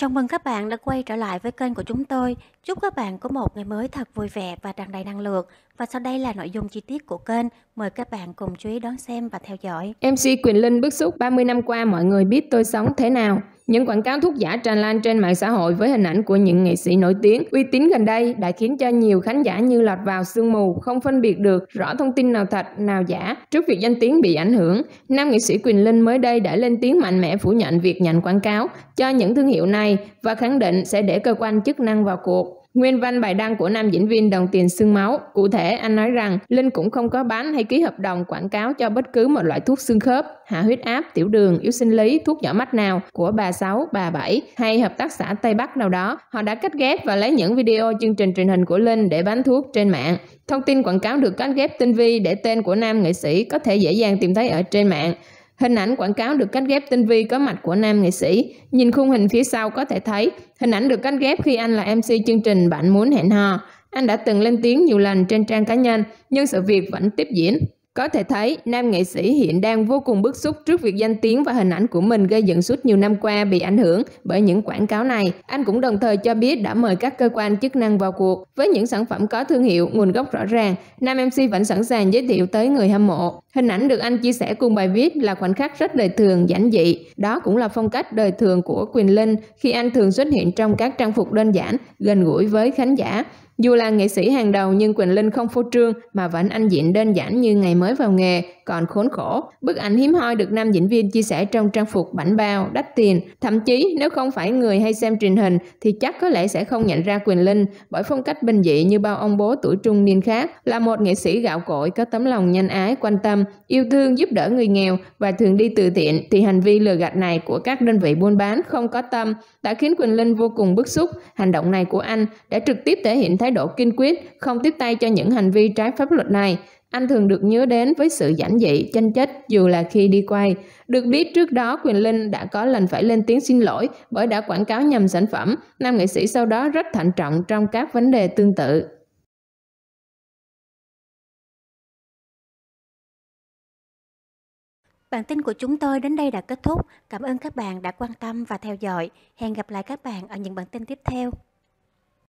Chào mừng các bạn đã quay trở lại với kênh của chúng tôi. Chúc các bạn có một ngày mới thật vui vẻ và tràn đầy năng lượng. Và sau đây là nội dung chi tiết của kênh. Mời các bạn cùng chú ý đón xem và theo dõi. MC Quyền Linh bức xúc 30 năm qua mọi người biết tôi sống thế nào. Những quảng cáo thuốc giả tràn lan trên mạng xã hội với hình ảnh của những nghệ sĩ nổi tiếng, uy tín gần đây đã khiến cho nhiều khán giả như lọt vào sương mù, không phân biệt được rõ thông tin nào thật, nào giả. Trước việc danh tiếng bị ảnh hưởng, nam nghệ sĩ Quyền Linh mới đây đã lên tiếng mạnh mẽ phủ nhận việc nhận quảng cáo cho những thương hiệu này và khẳng định sẽ để cơ quan chức năng vào cuộc. Nguyên văn bài đăng của nam diễn viên Đồng Tiền Xương Máu, cụ thể anh nói rằng Linh cũng không có bán hay ký hợp đồng quảng cáo cho bất cứ một loại thuốc xương khớp, hạ huyết áp, tiểu đường, yếu sinh lý, thuốc nhỏ mắt nào của bà Sáu, bà Bảy hay hợp tác xã Tây Bắc nào đó. Họ đã cắt ghép và lấy những video chương trình truyền hình của Linh để bán thuốc trên mạng. Thông tin quảng cáo được cắt ghép tinh vi để tên của nam nghệ sĩ có thể dễ dàng tìm thấy ở trên mạng. Hình ảnh quảng cáo được cắt ghép tinh vi có mặt của nam nghệ sĩ. Nhìn khung hình phía sau có thể thấy hình ảnh được cắt ghép khi anh là MC chương trình Bạn Muốn Hẹn Hò. Anh đã từng lên tiếng nhiều lần trên trang cá nhân, nhưng sự việc vẫn tiếp diễn. Có thể thấy, nam nghệ sĩ hiện đang vô cùng bức xúc trước việc danh tiếng và hình ảnh của mình gây dựng suốt nhiều năm qua bị ảnh hưởng bởi những quảng cáo này. Anh cũng đồng thời cho biết đã mời các cơ quan chức năng vào cuộc. Với những sản phẩm có thương hiệu, nguồn gốc rõ ràng, nam MC vẫn sẵn sàng giới thiệu tới người hâm mộ. Hình ảnh được anh chia sẻ cùng bài viết là khoảnh khắc rất đời thường, giản dị. Đó cũng là phong cách đời thường của Quyền Linh khi anh thường xuất hiện trong các trang phục đơn giản, gần gũi với khán giả. Dù là nghệ sĩ hàng đầu nhưng Quyền Linh không phô trương mà vẫn anh diện đơn giản như ngày mới vào nghề, còn khốn khổ. Bức ảnh hiếm hoi được nam diễn viên chia sẻ trong trang phục bảnh bao, đắt tiền. Thậm chí nếu không phải người hay xem truyền hình thì chắc có lẽ sẽ không nhận ra Quyền Linh bởi phong cách bình dị như bao ông bố tuổi trung niên khác. Là một nghệ sĩ gạo cội có tấm lòng nhân ái, quan tâm, yêu thương giúp đỡ người nghèo và thường đi từ thiện thì hành vi lừa gạt này của các đơn vị buôn bán không có tâm đã khiến Quyền Linh vô cùng bức xúc. Hành động này của anh đã trực tiếp thể hiện thái độ kiên quyết, không tiếp tay cho những hành vi trái pháp luật này. Anh thường được nhớ đến với sự giản dị, chân chất dù là khi đi quay. Được biết trước đó Quyền Linh đã có lần phải lên tiếng xin lỗi bởi đã quảng cáo nhầm sản phẩm. Nam nghệ sĩ sau đó rất thận trọng trong các vấn đề tương tự. Bản tin của chúng tôi đến đây đã kết thúc. Cảm ơn các bạn đã quan tâm và theo dõi. Hẹn gặp lại các bạn ở những bản tin tiếp theo.